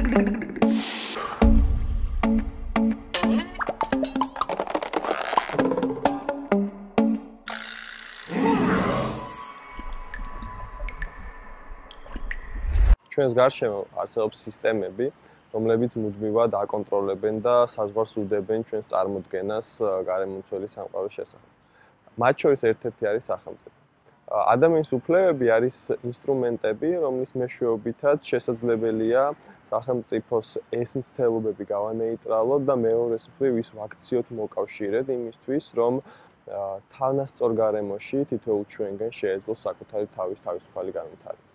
ჩვენს გარშემო არსებობს სისტემები, რომლებიც მუდმივად აკონტროლებენ და საზღვარს უდებენ ჩვენს წარმოდგენას გარემომცველი სამყაროს შესახებ. მათ შორის ერთ-ერთი არის სახელმწიფო. ადამიანის უფლებები არის ინსტრუმენტები, რომლის მეშვეობითაც შესაძლებელია სახელმწიფოს ეს მცდელობები გავანეიტრალოთ და მეორეს მხრივ ის ვაქციოთ მოკავშირედ იმისთვის, რომ თანასწორ გარემოში თითოეულ ჩვენგან შეეძლოს საკუთარი თავის თავისუფალი განვითარება.